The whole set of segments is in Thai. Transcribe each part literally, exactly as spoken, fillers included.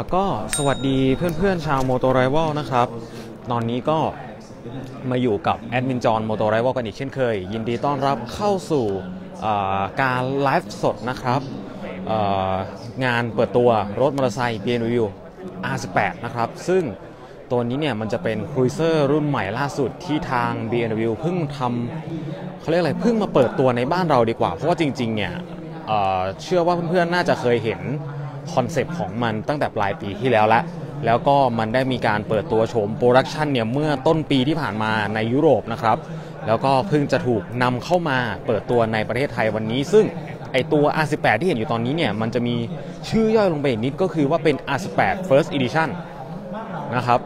ก็สวัสดีเพื่อนๆชาวโมโตไรวัลนะครับตอนนี้ก็มาอยู่กับแอดมินจอนโมโตไรวัลกันอีกเช่นเคยยินดีต้อนรับเข้าสู่การไลฟ์สดนะครับงานเปิดตัวรถมอเตอร์ไซค์ บี เอ็ม ดับเบิลยู อาร์ สิบแปด นะครับซึ่งตัวนี้เนี่ยมันจะเป็นครูเซอร์รุ่นใหม่ล่าสุดที่ทาง บี เอ็ม ดับเบิลยู เพิ่งทำเขาเรียกอะไรเพิ่งมาเปิดตัวในบ้านเราดีกว่าเพราะว่าจริงๆเนี่ย เ, เชื่อว่าเพื่อนๆน่าจะเคยเห็นคอนเซปต์ของมันตั้งแต่ปลายปีที่แล้วแล้วแล้วก็มันได้มีการเปิดตัวโฉมโปรดักชันเนี่ยเมื่อต้นปีที่ผ่านมาในยุโรปนะครับแล้วก็เพิ่งจะถูกนำเข้ามาเปิดตัวในประเทศไทยวันนี้ซึ่งไอตัว อาร์ สิบแปด ที่เห็นอยู่ตอนนี้เนี่ยมันจะมีชื่อย่อยลงไปอีกนิดก็คือว่าเป็น อาร์ สิบแปด First Edition นะครับ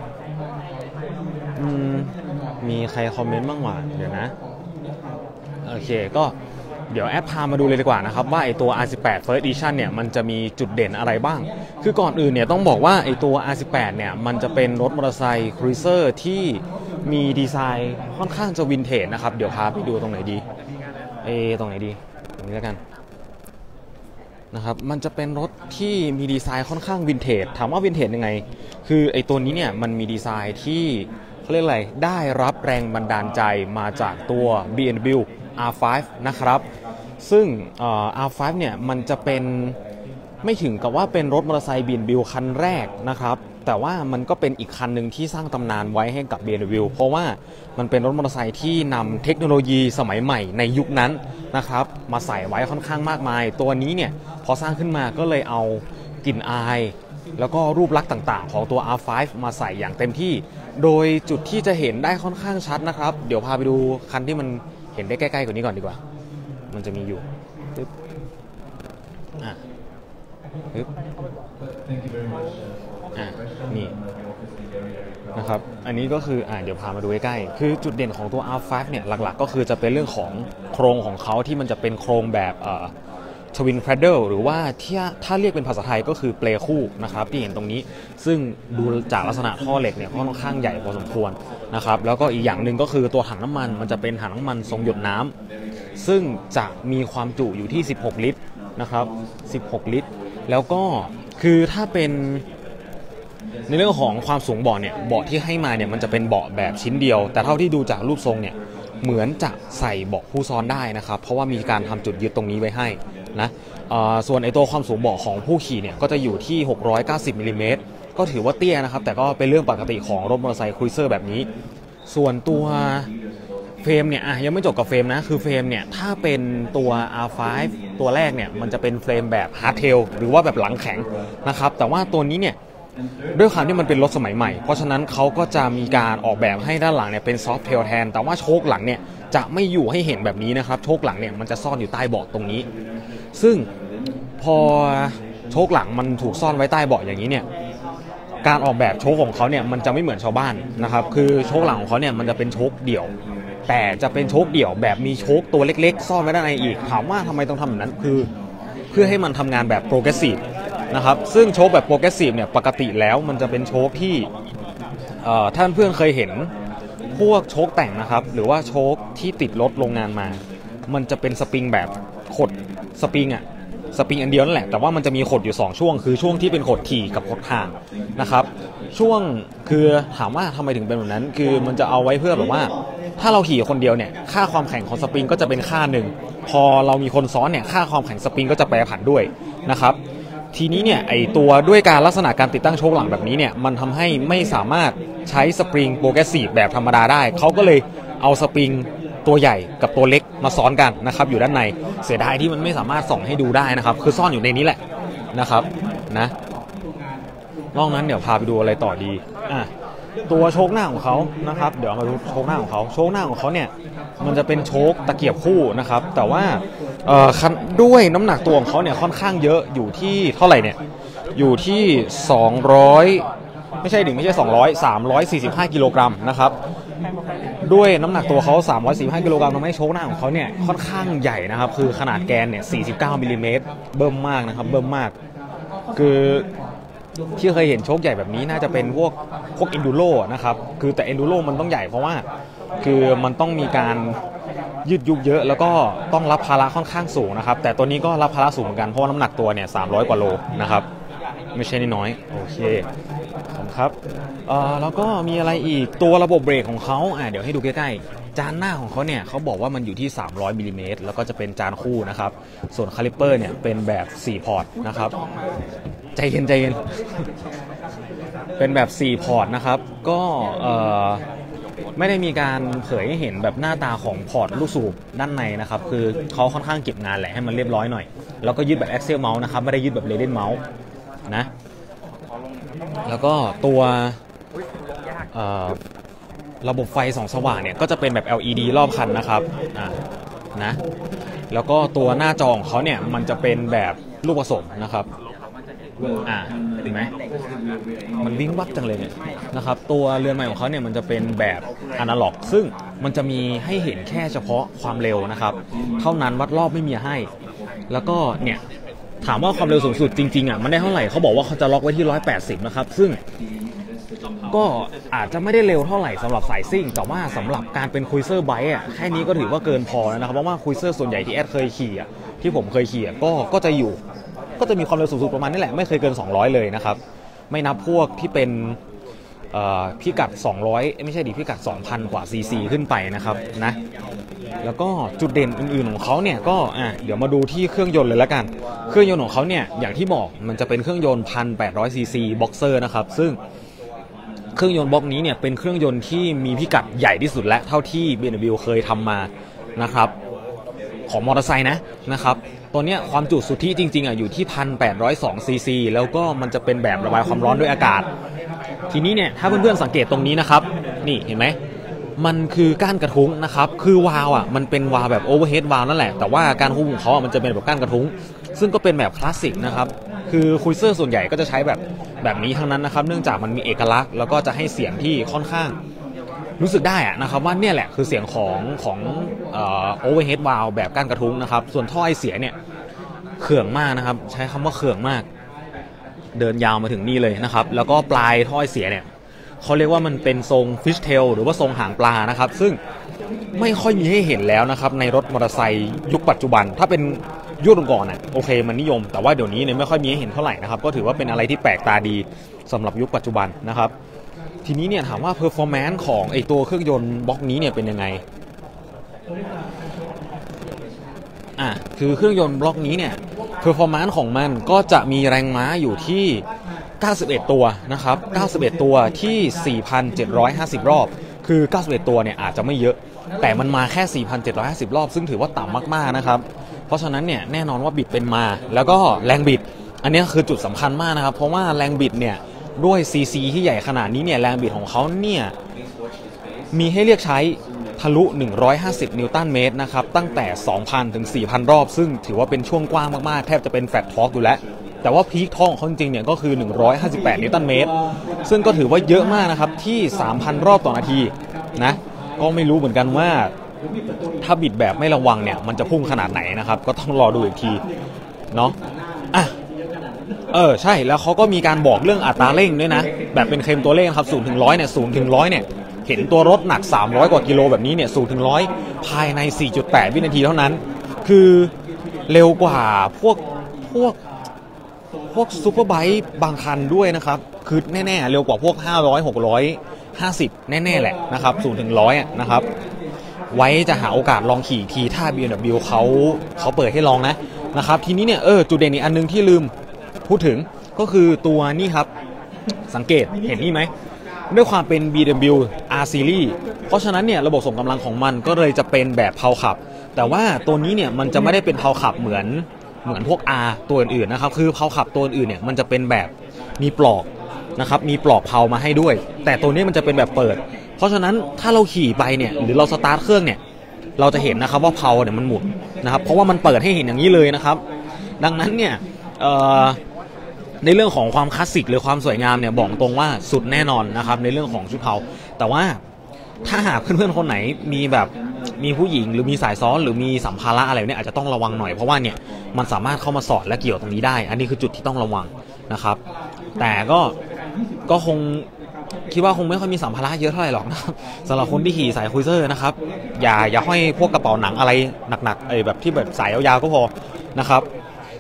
มีใครคอมเมนต์บ้างวะเดี๋ยวนะโอเคก็เดี๋ยวแอดพามาดูเลยดีกว่านะครับว่าไอตัว อาร์ สิบแปด First Edition เนี่ยมันจะมีจุดเด่นอะไรบ้างคือก่อนอื่นเนี่ยต้องบอกว่าไอตัว อาร์ สิบแปด เนี่ยมันจะเป็นรถมอเตอร์ไซค์ครูเซอร์ที่มีดีไซน์ค่อนข้างจะวินเทจนะครับเดี๋ยวพาไปดูตรงไหนดีเอตรงไหนดีตรงนี้แล้วกันนะครับมันจะเป็นรถที่มีดีไซน์ค่อนข้างวินเทจถามว่าวินเทจยังไงคือไอตัวนี้เนี่ยมันมีดีไซน์ที่เขาเรียกอะไรได้รับแรงบันดาลใจมาจากตัว บี เอ็ม ดับเบิลยู อาร์ ไฟว์ นะครับซึ่ง อาร์ ไฟว์ เนี่ยมันจะเป็นไม่ถึงกับว่าเป็นรถมอเตอร์ไซค์ บี เอ็ม ดับเบิลยู คันแรกนะครับแต่ว่ามันก็เป็นอีกคันหนึ่งที่สร้างตำนานไว้ให้กับ บี เอ็ม ดับเบิลยู เพราะว่ามันเป็นรถมอเตอร์ไซค์ที่นำเทคโนโลยีสมัยใหม่ในยุคนั้นนะครับมาใส่ไว้ค่อนข้างมากมายตัวนี้เนี่ยพอสร้างขึ้นมาก็เลยเอากลิ่นอายแล้วก็รูปลักษณ์ต่างๆของตัว อาร์ ไฟว์ มาใส่อย่างเต็มที่โดยจุดที่จะเห็นได้ค่อนข้างชัดนะครับเดี๋ยวพาไปดูคันที่มันเห็นได้ใกล้ๆกว่านี้ก่อนดีกว่ามันจะมีอยู่ปึ๊บอ่ะปึ๊บอ่ะนี่นะครับอันนี้ก็คืออ่ะเดี๋ยวพามาดูใกล้ๆคือจุดเด่นของตัว อาร์ ไฟว์ เนี่ยหลักๆก็คือจะเป็นเรื่องของโครงของเขาที่มันจะเป็นโครงแบบเอ่อทวินแครดเดิลหรือว่าที่ถ้าเรียกเป็นภาษาไทยก็คือเปลคู่นะครับที่เห็นตรงนี้ซึ่งดูจากลักษณะท่อเหล็กเนี่ยค่อนข้างใหญ่พอสมควรนะครับแล้วก็อีกอย่างหนึ่งก็คือตัวถังน้ำมันมันจะเป็นถังน้ำมันทรงหยดน้ำซึ่งจะมีความจุอยู่ที่สิบหกลิตรนะครับสิบหกลิตรแล้วก็คือถ้าเป็นในเรื่องของความสูงเบาะเนี่ยเบาะที่ให้มาเนี่ยมันจะเป็นเบาะแบบชิ้นเดียวแต่เท่าที่ดูจากรูปทรงเนี่ยเหมือนจะใส่เบาะผู้ซ้อนได้นะครับเพราะว่ามีการทำจุดยึดตรงนี้ไว้ให้นะส่วนไอตัวความสูงเบาะของผู้ขี่เนี่ยก็จะอยู่ที่หกร้อยเก้าสิบมิลลิเมตรก็ถือว่าเตี้ยนะครับแต่ก็เป็นเรื่องปกติของรถมอเตอร์ไซค์ครูเซอร์แบบนี้ส่วนตัวเฟรมเนี่ยอ่ะยังไม่จบกับเฟรมนะคือเฟรมเนี่ยถ้าเป็นตัว อาร์ ไฟว์ ตัวแรกเนี่ยมันจะเป็นเฟรมแบบฮาร์ดเทลหรือว่าแบบหลังแข็งนะครับแต่ว่าตัวนี้เนี่ยด้วยความที่มันเป็นรถสมัยใหม่เพราะฉะนั้นเขาก็จะมีการออกแบบให้ด้านหลังเนี่ยเป็นซอฟต์เทลแทนแต่ว่าโชคหลังเนี่ยจะไม่อยู่ให้เห็นแบบนี้นะครับโชคหลังเนี่ยมันจะซ่อนอยู่ใต้เบาะตรงนี้ซึ่งพอโชคหลังมันถูกซ่อนไว้ใต้เบาะอย่างนี้เนี่ยการออกแบบโชคของเขาเนี่ยมันจะไม่เหมือนชาวบ้านนะครับคือโชคหลังของเขาเนี่ยมันจะเป็นโชคเดี่ยวแต่จะเป็นโชคเดี่ยวแบบมีโชคตัวเล็กๆซ่อนไว้ด้านในอีกถามว่าทำไมต้องทำแบบนั้นคือเพื่อให้มันทำงานแบบโปรเกรสซีฟนะครับซึ่งโชคแบบโปรเกรสซีฟเนี่ยปกติแล้วมันจะเป็นโชคที่ท่านเพื่อนเคยเห็นพวกโชคแต่งนะครับหรือว่าโชคที่ติดรถโรงงานมามันจะเป็นสปริงแบบขดสปริงอะสปริงอันเดียวนั่นแหละแต่ว่ามันจะมีขดอยู่สองช่วงคือช่วงที่เป็นขดถี่กับขดห่างนะครับช่วงคือถามว่าทำไมถึงเป็นแบบนั้นคือมันจะเอาไว้เพื่อแบบว่าถ้าเราขี่คนเดียวเนี่ยค่าความแข็งของสปริงก็จะเป็นค่าหนึ่งพอเรามีคนซ้อนเนี่ยค่าความแข็งสปริงก็จะแปรผันด้วยนะครับทีนี้เนี่ยไอตัวด้วยการลักษณะการติดตั้งโชคหลังแบบนี้เนี่ยมันทำให้ไม่สามารถใช้สปริงโปรเกรสซีฟแบบธรรมดาได้เขาก็เลยเอาสปริงตัวใหญ่กับตัวเล็กมาซ้อนกันนะครับอยู่ด้านในเสียดายที่มันไม่สามารถส่องให้ดูได้นะครับคือซ่อนอยู่ในนี้แหละนะครับนะนอกนั้นเดี๋ยวพาไปดูอะไรต่อดีอ่ะตัวโชคหน้าของเขานะครับเดี๋ยวมาดูโชคหน้าของเขาโชคหน้าของเขาเนี่ยมันจะเป็นโชคตะเกียบคู่นะครับแต่ว่าเอ่อด้วยน้ำหนักตัวของเขาเนี่ยค่อนข้างเยอะอยู่ที่เท่าไหร่เนี่ยอยู่ที่สองร้อยไม่ใช่ดิไม่ใช่สองร้อย สามร้อยสี่สิบห้ากิโลกรัมนะครับด้วยน้ำหนักตัวเขาสามร้อยสี่สิบห้ากิโลกรัมทำให้โชคหน้าของเขาเนี่ยค่อนข้างใหญ่นะครับคือขนาดแกนเนี่ยสี่สิบเก้ามิลลิเมตรเบิ่มมากนะครับเบิ่มมากคือที่เคยเห็นโชคใหญ่แบบนี้น่าจะเป็นพวกพวกเอนดูโรนะครับคือแต่เอนดูโรมันต้องใหญ่เพราะว่าคือมันต้องมีการยืดยุบเยอะแล้วก็ต้องรับภาระค่อนข้างสูงนะครับแต่ตัวนี้ก็รับภาระสูงเหมือนกันเพราะน้ำหนักตัวเนี่ยสามร้อยกว่าโลนะครับไม่ใช่น้อยโอเคครับเอ่อแล้วก็มีอะไรอีกตัวระบบเบรกของเขาอ่ะเดี๋ยวให้ดูใกล้ๆจานหน้าของเขาเนี่ยเขาบอกว่ามันอยู่ที่สามร้อยมิลลิเมตรแล้วก็จะเป็นจานคู่นะครับส่วนคาลิปเปอร์เนี่ยเป็นแบบสี่พอร์ตนะครับใจเย็นใจเย็นเป็นแบบสี่พอร์ตนะครับก็เอ่อไม่ได้มีการเผยให้เห็นแบบหน้าตาของพอร์ตลูกสูบด้านในนะครับคือเขาค่อนข้างเก็บงานแหละให้มันเรียบร้อยหน่อยแล้วก็ยึดแบบ Axial Mouse นะครับไม่ได้ยึดแบบ Radeon Mouse นะแล้วก็ตัวระบบไฟส่องสว่างเนี่ยก็จะเป็นแบบ แอล อี ดี รอบคันนะครับอ่านะแล้วก็ตัวหน้าจอของเขาเนี่ยมันจะเป็นแบบลูกผสมนะครับอ่าเห็นไหมมันวิ่งวับจังเลยเนี่ยนะครับตัวเรือนใหม่ของเขาเนี่ยมันจะเป็นแบบอนาล็อกซึ่งมันจะมีให้เห็นแค่เฉพาะความเร็วนะครับเท่านั้นวัดรอบไม่มีให้แล้วก็เนี่ยถามว่าความเร็วสูงสุดจริงๆอ่ะมันได้เท่าไหร่เขาบอกว่าเขาจะล็อกไว้ที่หนึ่งร้อยแปดสิบนะครับซึ่งก็อาจจะไม่ได้เร็วเท่าไหร่สำหรับสายซิ่งแต่ว่าสำหรับการเป็นคุยเซอร์ไบค์อ่ะแค่นี้ก็ถือว่าเกินพอแล้วนะครับเพราะว่าคุยเซอร์ส่วนใหญ่ที่แอดเคยขี่อ่ะที่ผมเคยขี่ก็ก็จะอยู่ก็จะมีความเร็วสูงสุดประมาณนี้แหละไม่เคยเกินสองร้อยเลยนะครับไม่นับพวกที่เป็นพิกัดสองร้อยไม่ใช่ดิพิกัด สองพัน กว่าซีซีขึ้นไปนะครับนะแล้วก็จุดเด่นอื่นๆของเขาเนี่ยก็อ่ะเดี๋ยวมาดูที่เครื่องยนต์เลยละกันเครื่องยนต์ของเขาเนี่ยอย่างที่บอกมันจะเป็นเครื่องยนต์ หนึ่งพันแปดร้อยซีซีบ็อกเซอร์นะครับซึ่งเครื่องยนต์บล็อกนี้เนี่ยเป็นเครื่องยนต์ที่มีพิกัดใหญ่ที่สุดและเท่าที่ บี เอ็ม ดับเบิลยู เคยทำมานะครับของมอเตอร์ไซค์นะนะครับตัวเนี้ยความจุสุทธิจริงๆอ่ะอยู่ที่ หนึ่งพันแปดร้อยสองซีซีแล้วก็มันจะเป็นแบบระบายความร้อนด้วยอากาศทีนี้เนี่ยถ้าเพื่อนๆสังเกตตรงนี้นะครับนี่เห็นไหมมันคือก้านกระทุ้งนะครับคือวาล์วอ่ะมันเป็นวาล์วแบบโอเวอร์เฮดวาล์วนั่นแหละแต่ว่าการควบคุมของเขาอ่ะมันจะเป็นแบบก้านกระทุ้งซึ่งก็เป็นแบบคลาสสิกนะครับคือคุยเซอร์ส่วนใหญ่ก็จะใช้แบบแบบนี้ทั้งนั้นนะครับเนื่องจากมันมีเอกลักษณ์แล้วก็จะให้เสียงที่ค่อนข้างรู้สึกได้อะนะครับว่าเนี่ยแหละคือเสียงของของเอ่อโอเวอร์เฮดวาล์วแบบก้านกระทุ้งนะครับส่วนท่อไอเสียเนี่ยเขื่องมากนะครับใช้คำว่าเขื่องมากเดินยาวมาถึงนี่เลยนะครับแล้วก็ปลายท่อไอเสียเนี่ยเขาเรียกว่ามันเป็นทรงฟิชเทลหรือว่าทรงหางปลานะครับซึ่งไม่ค่อยมีให้เห็นแล้วนะครับในรถมอเตอร์ไซค์ยุคปัจจุบันถ้าเป็นยุคก่อนน่ะโอเคมันนิยมแต่ว่าเดี๋ยวนี้เนี่ยไม่ค่อยมีให้เห็นเท่าไหร่นะครับก็ถือว่าเป็นอะไรที่แปลกตาดีสำหรับยุคปัจจุบันนะครับทีนี้เนี่ยถามว่า performance ของไอตัวเครื่องยนต์บล็อกนี้เนี่ยเป็นยังไงอ่ะคือเครื่องยนต์บล็อกนี้เนี่ย performance ของมันก็จะมีแรงม้าอยู่ที่เก้าสิบเอ็ดตัวนะครับเก้าสิบเอ็ดตัวที่ สี่พันเจ็ดร้อยห้าสิบ รอบคือเก้าสิบเอ็ดตัวเนี่ยอาจจะไม่เยอะแต่มันมาแค่ สี่พันเจ็ดร้อยห้าสิบ รอบซึ่งถือว่าต่ำมากๆนะครับเพราะฉะนั้นเนี่ยแน่นอนว่าบิดเป็นมาแล้วก็แรงบิดอันนี้คือจุดสำคัญมากนะครับเพราะว่าแรงบิดเนี่ยด้วยซีซีที่ใหญ่ขนาดนี้เนี่ยแรงบิดของเขาเนี่ยมีให้เรียกใช้ทะลุหนึ่งร้อยห้าสิบนิวตันเมตรนะครับตั้งแต่ สองพัน ถึง สี่พัน รอบซึ่งถือว่าเป็นช่วงกว้างมากๆแทบจะเป็นแฟลตทอร์กอยู่แล้วแต่ว่าพีคทอร์กของเขาจริงๆเนี่ยก็คือหนึ่งร้อยห้าสิบแปดนิวตันเมตรซึ่งก็ถือว่าเยอะมากนะครับที่ สามพัน รอบต่อนาทีนะก็ไม่รู้เหมือนกันว่าถ้าบิดแบบไม่ระวังเนี่ยมันจะพุ่งขนาดไหนนะครับก็ต้องรอดูอีกทีเนาะอ่ะเออใช่แล้วเขาก็มีการบอกเรื่องอัตราเร่งด้วยนะแบบเป็นเคลมตัวเลขครับศูนย์ถึงร้อยเนี่ยศูนย์ถึงร้อยเนี่ยเห็นตัวรถหนักสามร้อยกว่ากิโลแบบนี้เนี่ยศูนย์ถึงร้อยภายใน สี่จุดแปด วินาทีเท่านั้นคือเร็วกว่าพวกพวกพวกซูเปอร์ไบค์บางคันด้วยนะครับคือแน่ๆเร็วกว่าพวกห้าร้อย หกร้อยห้าสิบแน่ๆแหละนะครับศูนย์ถึงร้อยอ่ะนะครับไว้จะหาโอกาสลองขี่ทีถ้า บี เอ็ม ดับเบิลยู เขาเขาเปิดให้ลองนะนะครับทีนี้เนี่ยเออจุดเด่นอีกอันนึงที่ลืมพูดถึงก็คือตัวนี้ครับสังเกตเห็นนี่ไหมด้วยความเป็น บี เอ็ม ดับเบิลยู R Series เพราะฉะนั้นเนี่ยระบบส่งกำลังของมันก็เลยจะเป็นแบบเพาขับแต่ว่าตัวนี้เนี่ยมันจะไม่ได้เป็นเพาขับเหมือนเหมือนพวก R ตัวอื่นๆนะครับคือเพาขับตัวอื่นเนี่ยมันจะเป็นแบบมีปลอกนะครับมีปลอกเพามาให้ด้วยแต่ตัวนี้มันจะเป็นแบบเปิดเพราะฉะนั้นถ้าเราขี่ไปเนี่ยหรือเราสตาร์ทเครื่องเนี่ยเราจะเห็นนะครับว่าเพาเนี่ยมันหมุนนะครับเพราะว่ามันเปิดให้เห็นอย่างนี้เลยนะครับดังนั้นเนี่ยในเรื่องของความคลาสสิกหรือความสวยงามเนี่ยบอกตรงว่าสุดแน่นอนนะครับในเรื่องของชุดเพาแต่ว่าถ้าหากเพื่อนๆคนไหนมีแบบมีผู้หญิงหรือมีสายซ้อนหรือมีสัมภาระอะไรเนี่ยอาจจะต้องระวังหน่อยเพราะว่าเนี่ยมันสามารถเข้ามาสอดและเกี่ยวตรงนี้ได้อันนี้คือจุดที่ต้องระวังนะครับแต่ก็ก็คงคิดว่าคงไม่ค่อยมีสัมภาระเยอะเท่าไหร่หรอกนะครับสำหรับคนที่ขี่สายคุยเซอร์นะครับอย่าอย่าห้อยพวกกระเป๋าหนังอะไรหนักๆไอ้แบบที่แบบสายยาวๆก็พอนะครับ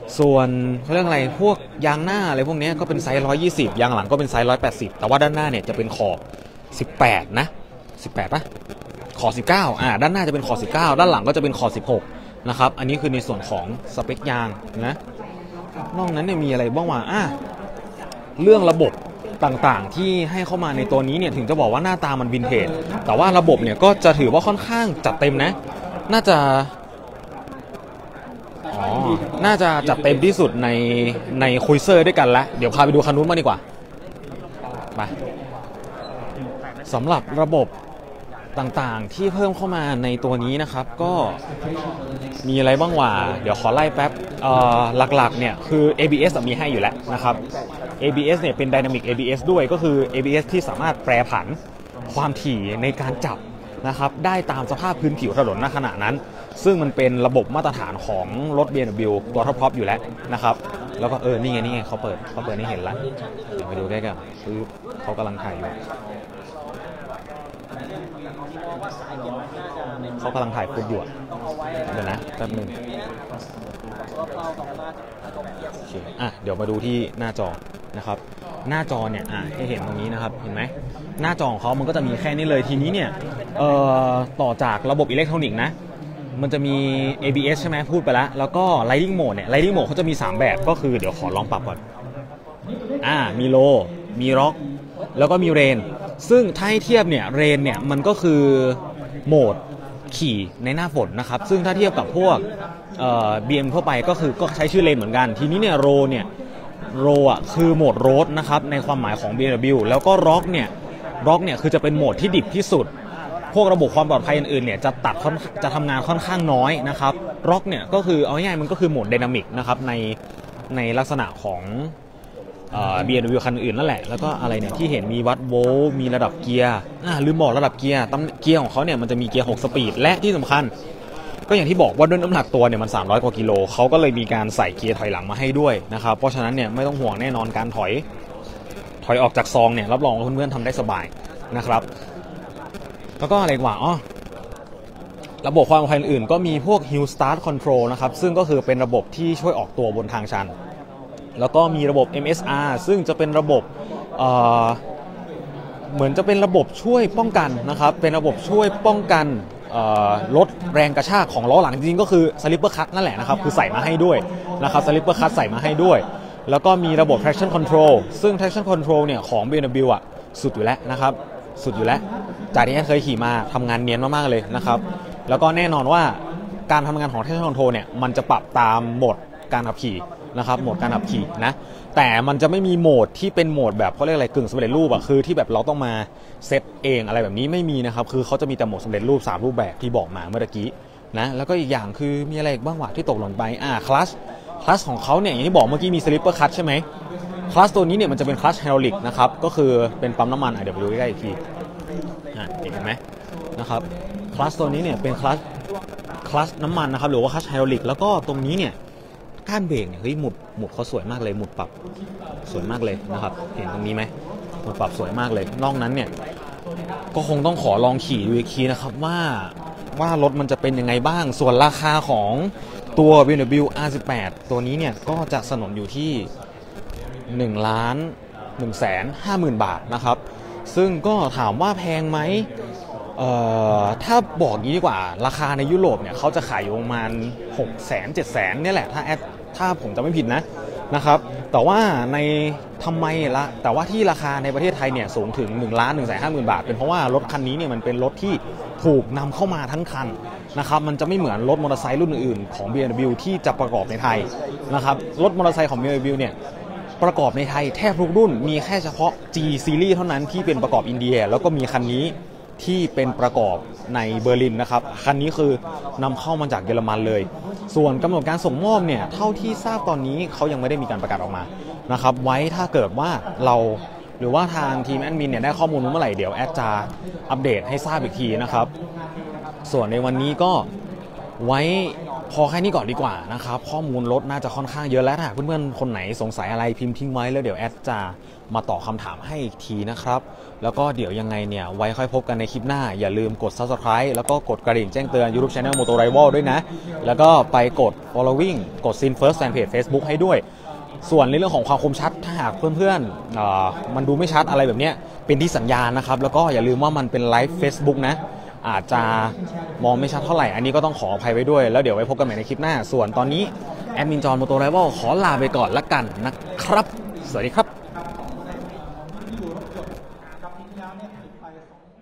ส่วนเขาเรียกอะไรพวกยางหน้าอะไรพวกนี้ก็เป็นไซส์หนึ่งร้อยยี่สิบยางหลังก็เป็นไซส์หนึ่งร้อยแปดสิบแต่ว่าด้านหน้าเนี่ยจะเป็นขอบสิบแปดนะสิบแปดป่ะขอบสิบเก้าอ่าด้านหน้าจะเป็นขอบสิบเก้าด้านหลังก็จะเป็นขอบสิบหกนะครับอันนี้คือในส่วนของสเปคยางนะนอกนั้นเนี่ยมีอะไรบ้างวะอ่ะเรื่องระบบต่างๆที่ให้เข้ามาในตัวนี้เนี่ยถึงจะบอกว่าหน้าตามันวินเทจแต่ว่าระบบเนี่ยก็จะถือว่าค่อนข้างจัดเต็มนะน่าจะอ๋อน่าจะจัดเต็มที่สุดในในคุยเซอร์ด้วยกันละเดี๋ยวพาไปดูคันนู้นมาดีกว่าไปสำหรับระบบต่างๆที่เพิ่มเข้ามาในตัวนี้นะครับก็มีอะไรบ้างวะเดี๋ยวขอไล่แป๊บหลักๆเนี่ยคือ เอ บี เอส มีให้อยู่แล้วนะครับ เอ บี เอส เนี่ยเป็น Dynamic เอ บี เอส ด้วยก็คือ เอ บี เอส ที่สามารถแปรผันความถี่ในการจับนะครับได้ตามสภาพพื้นผิวถนนณขณะนั้นซึ่งมันเป็นระบบมาตรฐานของรถ บี เอ็ม ดับเบิลยู ตัวท็อปๆอยู่แล้วนะครับแล้วก็เออนี่ไงนี่ไงเขาเปิดเขาเปิดให้เห็นแล้วเดี๋ยวไปดูได้กันคือเขากำลังถ่ายอยู่เขากำลังถ่ายฟุตอยู่เดี๋ยวนะแป๊บนึงโอเคอ่ะเดี๋ยวมาดูที่หน้าจอนะครับหน้าจอเนี่ยอ่ะให้เห็นตรงนี้นะครับเห็นไหมหน้าจอของเขามันก็จะมีแค่นี้เลยทีนี้เนี่ยเอ่อต่อจากระบบอิเล็กทรอนิกส์นะมันจะมี เอ บี เอส ใช่ไหมพูดไปแล้วแล้วก็ Riding Mode เนี่ย Riding Mode เขาจะมีสามแบบก็คือเดี๋ยวขอลองปรับก่อนอ่ามีโลมีร็อกแล้วก็มีเรนซึ่งถ้าให้เทียบเนี่ยเรนเนี่ยมันก็คือโหมดขี่ในหน้าฝนนะครับซึ่งถ้าเทียบกับพวกเอ่อ บี เอ็ม ทั่วไปก็คือก็ใช้ชื่อเลนเหมือนกันทีนี้เนี่ยโรเนี่ยโรอ่ะคือโหมดโรดนะครับในความหมายของ บี เอ็ม ดับเบิลยู แล้วก็ร็อกเนี่ยร็อกเนี่ยคือจะเป็นโหมดที่ดิบที่สุดพวกระบบความปลอดภัยอื่นๆเนี่ยจะตัดจะทำงานค่อนข้างน้อยนะครับร็อกเนี่ยก็คือเอาง่ายๆมันก็คือโหมดไดนามิกนะครับในในลักษณะของเอ่อ บี เอ็ม ดับเบิลยู คันอื่นนั่นแหละแล้วก็อะไรเนี่ยที่เห็นมีวัดโวลต์มีระดับเกียร์อ่าลืมบอกระดับเกียร์เกียร์ของเขาเนี่ยมันจะมีเกียร์หกสปีดและที่สำคัญก็อย่างที่บอกว่าด้วยน้ำหนักตัวเนี่ยมันสามร้อยกว่ากิโลเขาก็เลยมีการใส่เกียร์ถอยหลังมาให้ด้วยนะครับเพราะฉะนั้นเนี่ยไม่ต้องห่วงแน่นอนการถอยถอยออกจากซองเนี่ยรับรองว่าเพื่อนๆทำได้สบายนะครับแล้วก็อะไรกว่าอ๋อระบบความปลอดภัยอื่นก็มีพวก Hill Start Control นะครับซึ่งก็คือเป็นระบบที่ช่วยออกตัวบนทางชันแล้วก็มีระบบ เอ็ม เอส อาร์ ซึ่งจะเป็นระบบเอ่อเหมือนจะเป็นระบบช่วยป้องกันนะครับเป็นระบบช่วยป้องกันลดแรงกระชากของล้อหลังจริงๆก็คือ Slipper Cut นั่นแหละนะครับคือใส่มาให้ด้วยนะครับ Slipper Cut ใส่มาให้ด้วยแล้วก็มีระบบ traction control ซึ่ง traction control เนี่ยของ บี เอ็ม ดับเบิลยู อ่ะสุดอยู่แล้วนะครับสุดอยู่แล้วจากที่เคยขี่มาทำงานเนียนมากๆเลยนะครับแล้วก็แน่นอนว่าการทำงานของ traction control เนี่ยมันจะปรับตามโหมดการขับขี่นะครับโหมดการขับขี่นะแต่มันจะไม่มีโหมดที่เป็นโหมดแบบเขาเรียกอะไรกึ่งสำเร็จรูปอะคือที่แบบเราต้องมาเซตเองอะไรแบบนี้ไม่มีนะครับคือเขาจะมีแต่โหมดสำเร็จรูปสามรูปแบบที่บอกมาเมื่อกี้นะแล้วก็อีกอย่างคือมีอะไรบ้างวะที่ตกหล่นไปอ่าคลัชคลัชของเขาเนี่ยอย่างที่บอกเมื่อกี้มีสลิปเปอร์คลัชใช่ไหมคลัชตัวนี้เนี่ยมันจะเป็นคลัชไฮดรอลิกนะครับก็คือเป็นปั๊มน้ำมันอ่ะเดี๋ยวไปดูใกล้ๆอีกทีอ่ะเห็นไหมนะครับคลัชตัวนี้เนี่ยเป็นคลัชคลัชน้ำมันนะครับหรือว่าคลัชไฮดรอลิกแล้วก็ตรงนี้เนี่ยก้านเบรกเนี่ยเฮ้ยหมุดหมุดเขาสวยมากเลยหมุดปรับสวยมากเลยนะครับเห็นตรงนี้ไหมหมุดปรับสวยมากเลยนอกนั้นเนี่ยก็คงต้องขอลองขี่ดูอีกทีนะครับว่าว่ารถมันจะเป็นยังไงบ้างส่วนราคาของตัว บี เอ็ม ดับเบิลยู อาร์ สิบแปด ตัวนี้เนี่ยก็จะสนนอยู่ที่หนึ่งล้านหนึ่งแสนห้าหมื่นบาทนะครับซึ่งก็ถามว่าแพงไหมเอ่อถ้าบอกงี้ดีกว่าราคาในยุโรปเนี่ยเขาจะขายอยู่ประมาณหกแสนเจ็ดแสนเนี่ยแหละถ้าแอดถ้าผมจะไม่ผิดนะนะครับแต่ว่าในทำไมละแต่ว่าที่ราคาในประเทศไทยเนี่ยสูงถึงหนึ่งล้านหนึ่งแสนห้าหมื่นบาทเป็นเพราะว่ารถคันนี้เนี่ยมันเป็นรถที่ถูกนำเข้ามาทั้งคันนะครับมันจะไม่เหมือนรถมอเตอร์ไซค์รุ่นอื่นๆของ บี เอ็ม ดับเบิลยู ที่จะประกอบในไทยนะครับรถมอเตอร์ไซค์ของ บี เอ็ม ดับเบิลยู เนี่ยประกอบในไทยแทบทุกรุ่นมีแค่เฉพาะ G Series เท่านั้นที่เป็นประกอบอินเดียแล้วก็มีคันนี้ที่เป็นประกอบในเบอร์ลินนะครับคันนี้คือนำเข้ามาจากเยอรมันเลยส่วนกำหนดการส่งมอบเนี่ยเท่าที่ทราบตอนนี้เขายังไม่ได้มีการประกาศออกมานะครับไว้ถ้าเกิดว่าเราหรือว่าทางทีมแอดมินเนี่ยได้ข้อมูลเมื่อไหร่เดี๋ยวแอดจะอัปเดตให้ทราบอีกทีนะครับส่วนในวันนี้ก็ไว้พอแค่นี้ก่อนดีกว่านะครับข้อมูลรถน่าจะค่อนข้างเยอะแล้วถ้าเพื่อนๆคนไหนสงสัยอะไรพิมพ์ทิ้งไว้แล้วเดี๋ยวแอดจะมาตอบคำถามให้อีกทีนะครับแล้วก็เดี๋ยวยังไงเนี่ยไว้ค่อยพบกันในคลิปหน้าอย่าลืมกด Subscribe แล้วก็กดกระดิ่งแจ้งเตือน YouTube Channel Moto Rival ด้วยนะแล้วก็ไปกด Following กด Sin First Fanpage Facebook ให้ด้วยส่วนในเรื่องของความคมชัดถ้าหากเพื่อนๆมันดูไม่ชัดอะไรแบบนี้เป็นที่สัญญาณนะครับแล้วก็อย่าลืมว่ามันเป็นไลฟ์ Facebook นะอาจจะมองไม่ชัดเท่าไหร่อันนี้ก็ต้องขออภัยไว้ด้วยแล้วเดี๋ยวไว้พบกันใหม่ในคลิปหน้าส่วนตอนนี้แอดมินจอห์น Moto Rival ขอลาไปก่อนละกันนะครับสวัสดีครับ